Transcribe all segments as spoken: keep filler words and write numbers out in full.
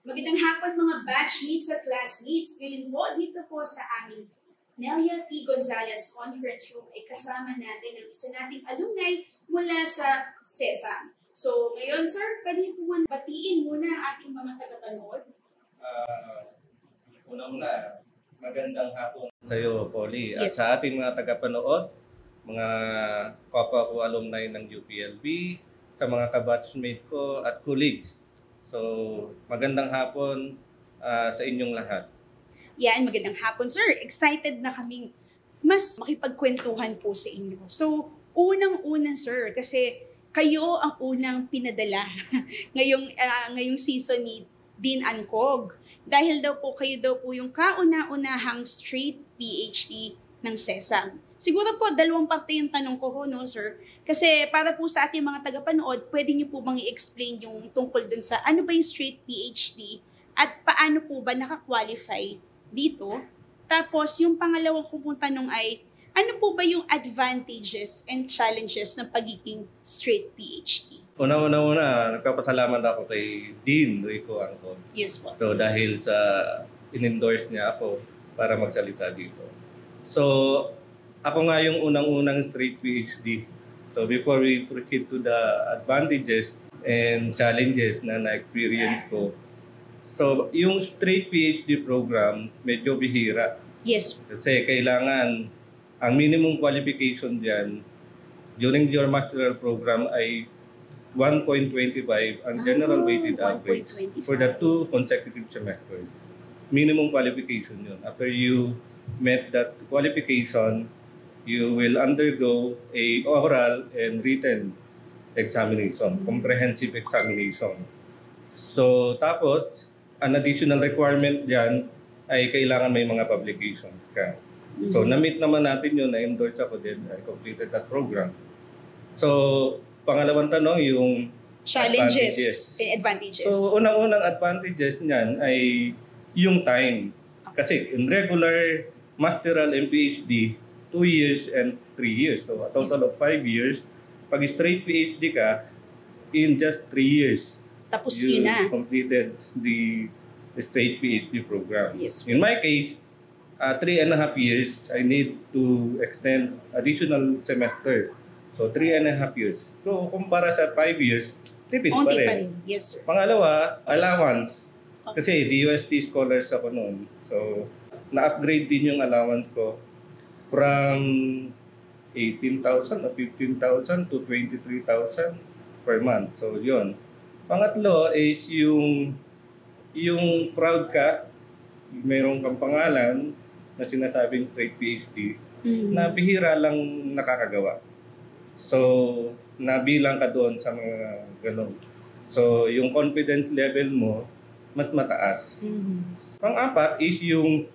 Magandang hapon mga batchmates at classmates. Ngayon po dito po sa aming Nelia P. Gonzalez Conference Room ay kasama natin ang isa nating alumni mula sa SESAM. So ngayon sir, pwede po batiin muna ang ating mga tagapanood. Uh, Una-una, magandang hapon sa iyo, Polly. At Yes. sa ating mga tagapanood, mga kapwa ko alumni ng U P L B, sa mga kabatchmate ko at colleagues. So, magandang hapon uh, sa inyong lahat. Yan, magandang hapon sir. Excited na kaming mas makipagkwentuhan po sa inyo. So, unang-una sir, kasi kayo ang unang pinadala ngayong, uh, ngayong season ni Dean Ancog. Dahil daw po kayo daw po yung kauna-unahang straight P H D ng SESAM. Siguro po, dalawang parte yung tanong ko ho, no, sir? Kasi para po sa ating mga tagapanood, pwede niyo po bang i-explain yung tungkol dun sa ano ba yung straight P H D at paano po ba nakakwalify dito? Tapos, yung pangalawang kong tanong ay, ano po ba yung advantages and challenges ng pagiging straight P H D? Una-una-una, nagpapasalamat ako kay Dean Rico Ancog. Yes po. So, dahil sa in-endorse niya ako para magsalita dito. So, ako nga yung unang-unang straight P H D. So, before we proceed to the advantages and challenges na na-experience ko, so, yung straight P H D program, medyo bihira. Yes. Kasi kailangan, ang minimum qualification dyan, during your masteral program ay one point two five ang general Oh, weighted average for the two consecutive semesters. Minimum qualification yun. After you met that qualification, you will undergo a oral and written examination, comprehensive examination. So, tapos, an additional requirement dyan ay kailangan may mga publications ka. So, na-meet naman natin yun, na-endorse ako din, I completed that program. So, pangalawang tanong, yung Challenges advantages. and advantages. So, unang-unang advantages niyan ay yung time. Kasi in regular masteral and P H D, two years and three years. So, a total of five years. Pag straight P H D ka, in just three years, Tapos you yun na. completed the straight P H D program. Yes. In my case, uh, three and a half years, I need to extend additional semester. So, three and a half years. So, kumpara sa five years, tipid pa Onti rin. pa rin. Yes, sir. Pangalawa, allowance. Kasi D U S T scholars ako noon. So, na-upgrade din yung allowance ko from eighteen thousand o fifteen thousand to twenty-three thousand per month. So, yun. Pangatlo is yung yung proud ka, mayroong kang pangalan na sinasabing straight P H D Mm. na bihira lang nakakagawa. So, nabilang ka doon sa mga ganun. So, yung confidence level mo, mas mataas. Mm-hmm. Pang-apat is yung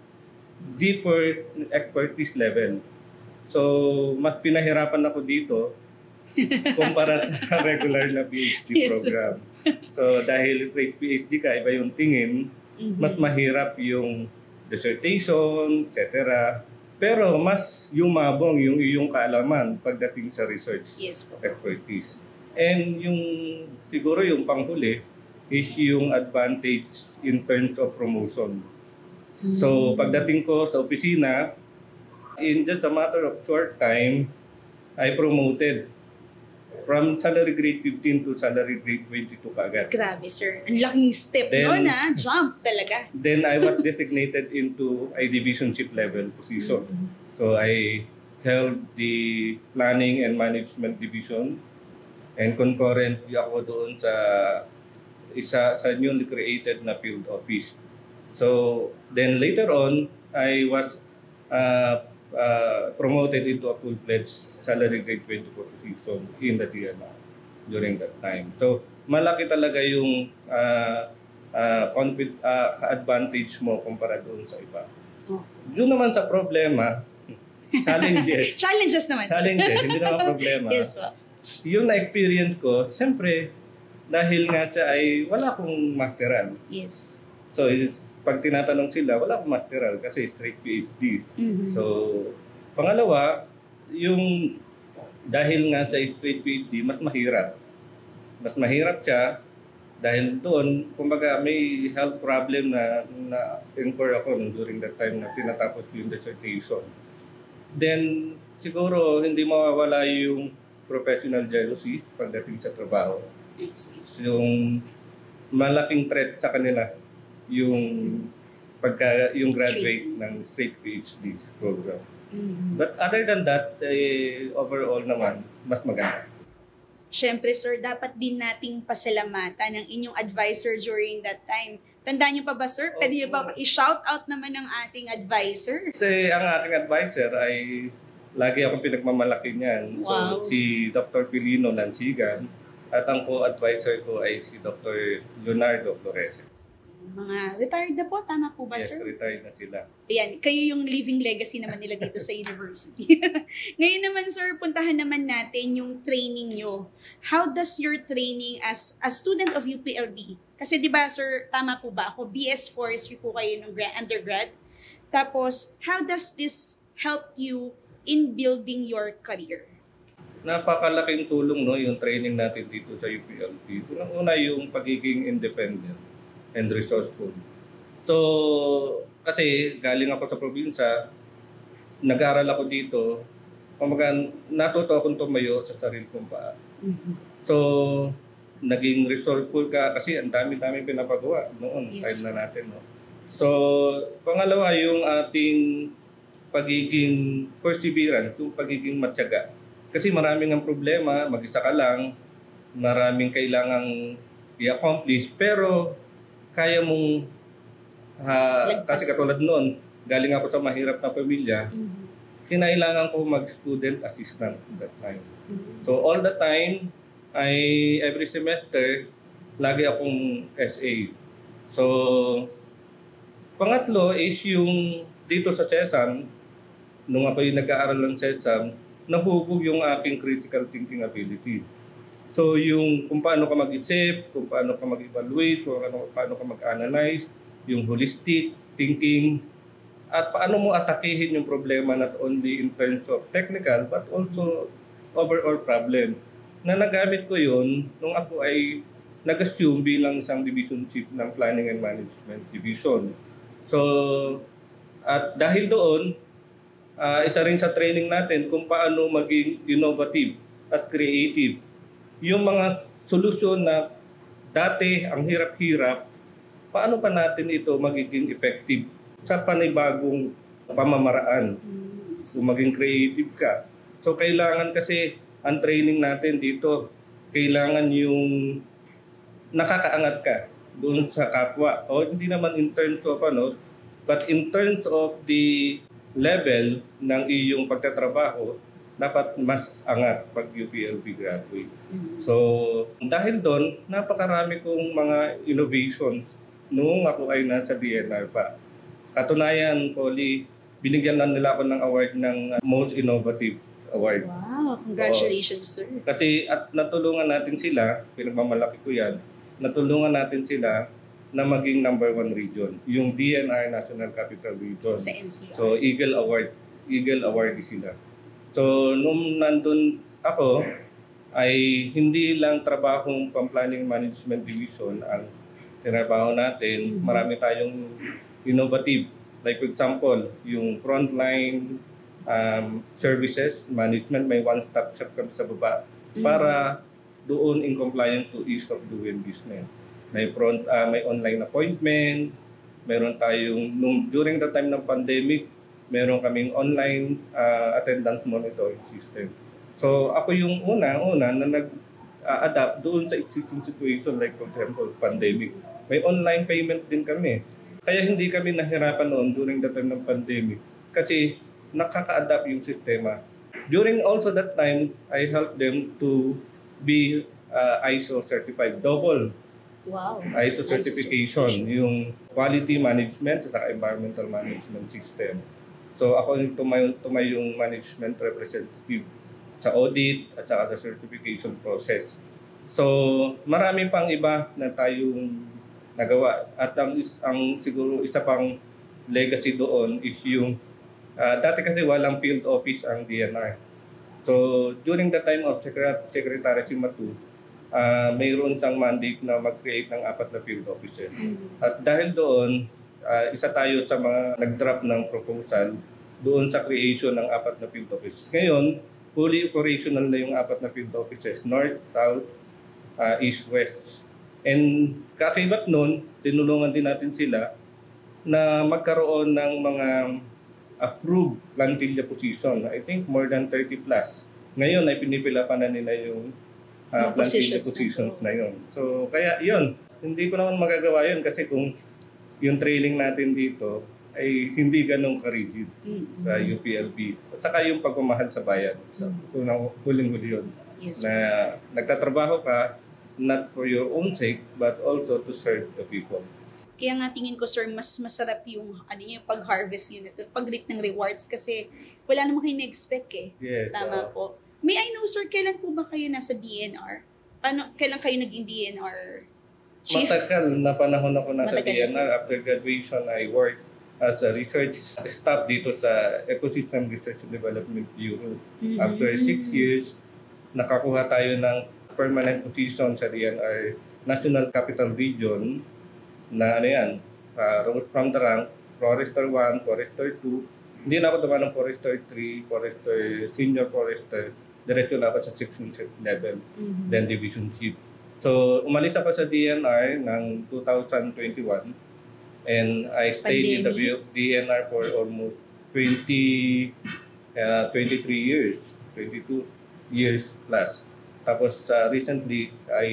deeper expertise level. So, mas pinahirapan ako dito kumpara sa regular na P H D Yes. program. So, dahil straight P H D ka, iba yung tingin, Mm-hmm. mas mahirap yung dissertation, et cetera. Pero mas yumabong yung iyong kaalaman pagdating sa research Yes po. expertise. And yung siguro yung panghuli is yung advantage in terms of promotion. So pagdating ko sa opisina, in just a matter of short time, I promoted from salary grade fifteen to salary grade twenty-two kaagad. Grabe, sir. Ang laking step Then- nun, ha? Jump talaga. Then I was designated into a divisionship level position. So I held the planning and management division, and concurrently ako doon sa isa sa newly created na field office. So then later on, I was uh, uh, promoted into a full-fledged salary grade twenty-four position in the T N R during that time. So malaki talaga yung uh, uh, confid, uh, advantage mo kumpara doon sa iba. Oh. Doon naman sa problema, challenges. Challenges naman, sir. Challenges, hindi naman problema. Yes po. Yung na-experience ko, siyempre, dahil nga siya ay wala akong masteral. Yes. So, is, pag tinatanong sila, wala akong masteral kasi straight P H D. Mm-hmm. So, pangalawa, yung dahil nga sa straight P H D, mas mahirap. Mas mahirap siya Dahil doon, kumbaga may health problem na na-incur ako nung during that time na tinatapos ko yung dissertation. Then, siguro hindi mawawala yung professional jealousy pagdating sa trabaho. Yung malaking threat sa kanila yung pagka yung graduate ng straight P H D program. Mm-hmm. But other than that, eh, overall naman, mas maganda. Siyempre, sir, dapat din nating pasalamatan ang inyong advisor during that time. Tandaan niyo pa ba, sir? Pwede niyo ba i-shout out naman ng ating advisor? Kasi ang ating advisor ay lagi akong pinagmamalaki niyan. Wow. So, si Doctor Pilino Lansigan at ang co-advisor ko ay si Doctor Leonardo Flores. Mga retired na po, tama po ba, yes, sir? Yes, retired na sila. Ayan, kayo yung living legacy naman nila dito sa university. Ngayon naman, sir, puntahan naman natin yung training nyo. How does your training as a student of U P L B? Kasi di ba, sir, tama po ba? Ako, B S Forestry po kayo ng undergrad. Tapos, how does this help you in building your career? Napakalaking tulong, no, yung training natin dito sa U P L B. Unang-una yung pagiging independent and resourceful. So, kasi galing ako sa probinsya, nag-aaral ako dito, kumaga natuto akong tumayo sa sarili kong paa. Mm-hmm. So, naging resourceful ka kasi ang dami-dami pinapagawa noon, yes. Time na natin. No? So, pangalawa yung ating pagiging perseverance, yung pagiging matyaga. Kasi maraming ang problema, mag-isa ka lang, maraming kailangang i-accomplish, pero kaya mong, uh, kasi katulad noon, galing ako sa mahirap na pamilya, mm-hmm. kinailangan ko mag-student assistant at that time. Mm-hmm. So all the time, I, every semester, lagi akong S A. So, pangatlo is yung dito sa SESAM, nung ako yung nag-aaral ng SESAM, nahubog yung aking critical thinking ability. So yung kung paano ka mag-isip, kung paano ka mag-evaluate, kung paano, paano ka mag-analyze, yung holistic thinking, at paano mo atakihin yung problema not only in terms of technical but also overall problem. Na nagamit ko yun nung ako ay nag-assume bilang isang division chief ng Planning and Management Division. So, at dahil doon, uh, isa rin sa training natin kung paano maging innovative at creative. Yung mga solusyon na dati ang hirap-hirap, paano pa natin ito magiging effective sa panibagong pamamaraan? So maging creative ka. So kailangan kasi ang training natin dito, kailangan yung nakakaangat ka doon sa kapwa. O hindi naman in terms of ano, but in terms of the level ng iyong pagtatrabaho, dapat mas angat pag U P L B graduate. Mm-hmm. So, dahil doon, napakarami kong mga innovations noong ako ay nasa D N R pa. Katunayan, Collie, binigyan na nila ako ng award ng Most Innovative Award. Wow, congratulations, so, sir. Kasi at natulungan natin sila, pinagmamalaki ko yan, natulungan natin sila na maging number one region, yung D N R National Capital Region. Sa N C R. So, Eagle Award. Eagle Award sila. So, nung nandun ako, ay hindi lang trabahong pang-planning management division ang tinabaho natin. Marami tayong innovative. Like for example, yung frontline um, services, management, may one-stop shop kami sa baba para doon in compliance to ease of doing business. May front, uh, may online appointment, meron tayong, nung, during the time ng pandemic, meron kaming online uh, attendance monitoring system. So ako yung una-una na nag-adapt doon sa existing situation like for example, pandemic. May online payment din kami. Kaya hindi kami nahirapan noon during the time ng pandemic kasi nakaka-adapt yung sistema. During also that time, I helped them to be uh, I S O certified, double. Wow. I S O certification, yung quality management at environmental management system. So ako yung tumay, tumay yung management representative sa audit at saka sa certification process. So marami pang iba na tayong nagawa. At ang, ang siguro isa pang legacy doon is yung, uh, dati kasi walang field office ang D N R. So during the time of Secretary Simatu, uh, mayroon siyang mandate na mag-create ng apat na field offices. Mm-hmm. At dahil doon, uh, isa tayo sa mga nag-draft ng proposal doon sa creation ng apat na field offices. Ngayon, fully operational na yung apat na field offices, North, South, uh, East, West. And kakibat nun, tinulungan din natin sila na magkaroon ng mga approved plantilla position. I think more than thirty plus. Ngayon ay pinipila pa na nila yung uh, plantilla positions, positions na yun. So kaya yun, hindi ko naman magagawa yun kasi kung yung trailing natin dito ay hindi ganun ka-rigid mm-hmm. sa U P L B. At saka yung pagmamahal sa bayan. So, mm-hmm. huling-huli yun. Yes, na nagtatrabaho ka not for your own sake but also to serve the people. Kaya nga tingin ko, sir, mas masarap yung, ano, yung pag-harvest yun, ito, pag-reap ng rewards kasi wala naman kayo na-expect eh. Yes, Tama uh, po. May I know, sir, kailan po ba kayo nasa D N R? Paano, kailan kayo naging D N R chief? Matagal na panahon ako nasa Matagal. D N R. After graduation, I worked as a research staff dito sa Ecosystem Research and Development Bureau. Mm-hmm. After six years, nakakuha tayo ng permanent position sa D N R National Capital Region na ano yan, uh, rose from the rank, Forester one, Forester two. Hindi na ako dumaan ng Forester three, Forester, Senior Forester. Diretso na ako sa section level, mm-hmm. then Division Chief. So, umalis ako sa D N R ng two thousand twenty-one and I stayed Pandemic. in the D N R for almost twenty, uh, twenty-three years, twenty-two years plus. Tapos uh, recently, I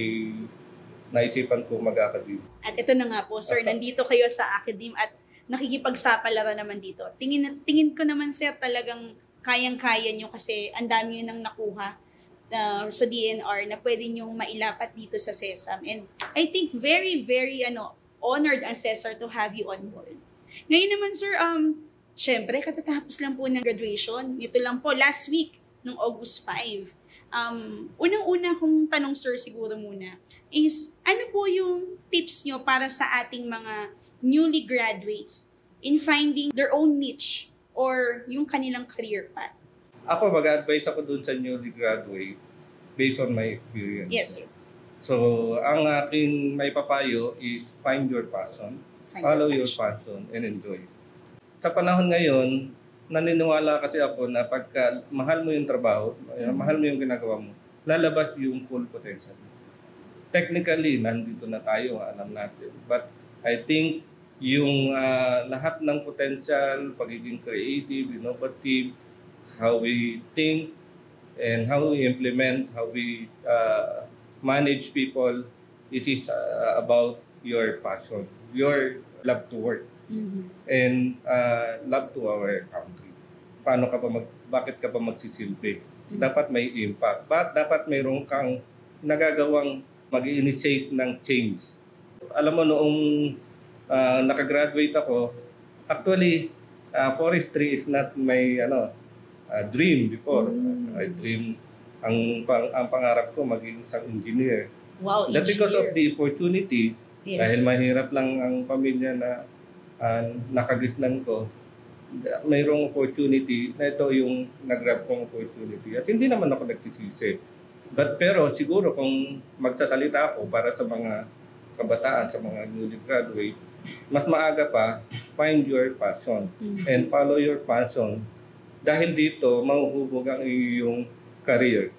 naisipan ko mag-academe. At ito na nga po, sir, nandito kayo sa academe at nakikipagsapalaran naman dito. Tingin, tingin ko naman, sir, talagang kayang-kaya nyo kasi ang dami nyo nang nakuha uh, sa D N R na pwede nyo mailapat dito sa SESAM. And I think very, very ano honored ang Cesar to have you on board. Ngayon naman, sir, um, syempre, katatapos lang po ng graduation. Ito lang po, last week, noong August fifth. Um, unang-una kong tanong, sir, siguro muna, is ano po yung tips nyo para sa ating mga newly graduates in finding their own niche or yung kanilang career path? Ako, mag-advise ako dun sa newly graduate based on my experience. Yes, sir. So, ang aking may papayo is find your passion, find follow your passion. your passion, and enjoy. Sa panahon ngayon, naniniwala kasi ako na pagka mahal mo yung trabaho, mm-hmm. mahal mo yung ginagawa mo, lalabas yung full potential. Technically, nandito na tayo, alam natin. But I think yung uh, lahat ng potential, pagiging creative, innovative, how we think, and how we implement, how we uh, manage people, it is uh, about your passion, your love to work. Mm-hmm. And uh, love to our country. Paano ka pa mag, bakit ka pa magsisilbi? Mm-hmm. Dapat may impact. But dapat mayroon kang nagagawang mag-initiate ng change. Alam mo, noong uh, nakagraduate ako, actually, uh, forestry is not my ano, uh, dream before. Mm-hmm. I dream, ang, pang, ang pangarap ko maging isang engineer. Wow, engineer. That because of the opportunity, yes. Dahil mahirap lang ang pamilya na uh, nakagisnan ko, mayroong opportunity na ito yung nag-grab kong opportunity. At hindi naman ako nagsisisi. But pero siguro kung magsasalita ako para sa mga kabataan, sa mga newly graduate, mas maaga pa, find your passion mm-hmm. and follow your passion. Dahil dito, mahuhubog ang iyong career.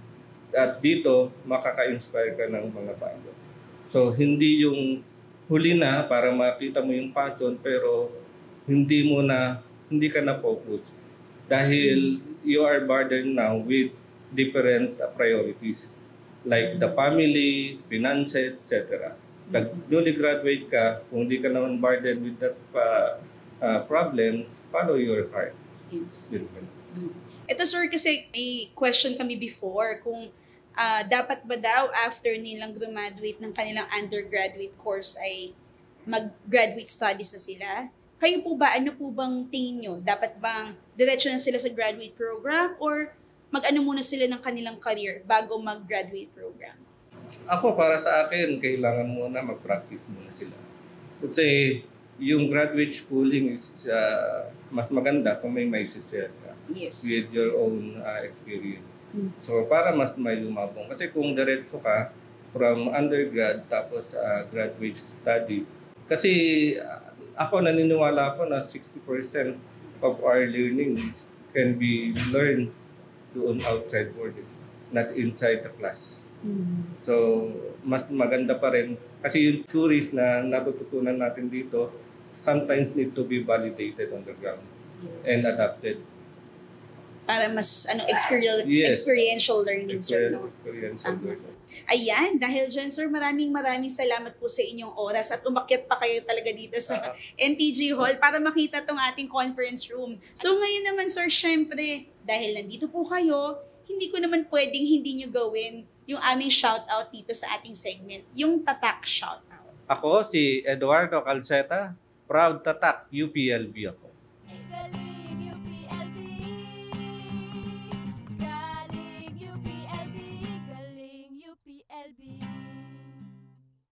At dito, makaka-inspire ka ng mga bago. So, hindi yung huli na para makita mo yung passion, pero hindi mo na, hindi ka na focus. Dahil you are burdened now with different uh, priorities like the family, finances, et cetera. Pag newly graduate ka, kung hindi ka naman burdened with that uh, uh, problem, follow your heart. Yes. Ito, sir, kasi may question kami before kung uh, dapat ba daw after nilang graduate ng kanilang undergraduate course ay mag-graduate studies na sila. Kayo po ba, ano po bang tingin nyo? Dapat bang diretso na sila sa graduate program or mag-ano muna sila ng kanilang career bago mag-graduate program? Ako, para sa akin, kailangan muna mag-practice muna sila. Kasi yung graduate schooling is uh, mas maganda kung may may share ka yes. with your own uh, experience. Mm. So, para mas may lumabong. Kasi kung diretso ka, from undergrad tapos uh, graduate study. Kasi uh, ako naniniwala ako na sixty percent of our learning is, can be learned doon outside world, not inside the class. Mm. So, mas maganda pa rin kasi yung theories na natututunan natin dito sometimes need to be validated on the ground. Yes. And adapted. Para mas ano experiential yes. experiential learning, sir, no? Experiential learning. Ayan, dahil dyan, sir, maraming maraming salamat po sa inyong oras at umakyat pa kayo talaga dito sa uh-huh. N T G Hall para makita tong ating conference room. So ngayon naman, sir, syempre, dahil nandito po kayo, hindi ko naman pwedeng hindi nyo gawin yung aming shoutout dito sa ating segment, yung Tatak shoutout. Ako si Eduardo Calzeta, proud Tatak U P L B ako.